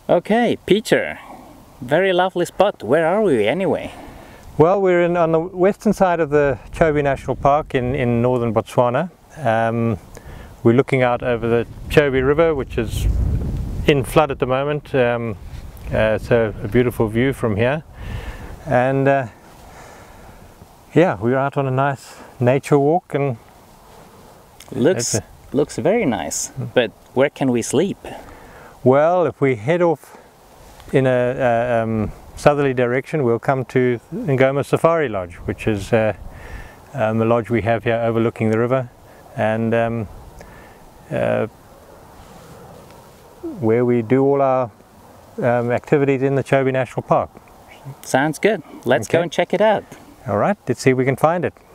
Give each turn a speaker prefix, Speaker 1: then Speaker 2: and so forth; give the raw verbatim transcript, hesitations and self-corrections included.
Speaker 1: Okay, Peter, very lovely spot. Where are we anyway?
Speaker 2: Well, we're in, on the western side of the Chobe National Park in, in northern Botswana. Um, we're looking out over the Chobe River, which is in flood at the moment. Um, uh, so a beautiful view from here. And uh, yeah, we're out on a nice nature walk and
Speaker 1: looks looks very nice. But where can we sleep?
Speaker 2: Well, if we head off in a, a um, southerly direction, we'll come to Ngoma Safari Lodge, which is uh, um, a lodge we have here overlooking the river, and um, uh, where we do all our um, activities in the Chobe National Park.
Speaker 1: Sounds good. Let's
Speaker 2: Okay.
Speaker 1: go and check it out.
Speaker 2: All right, let's see if we can find it.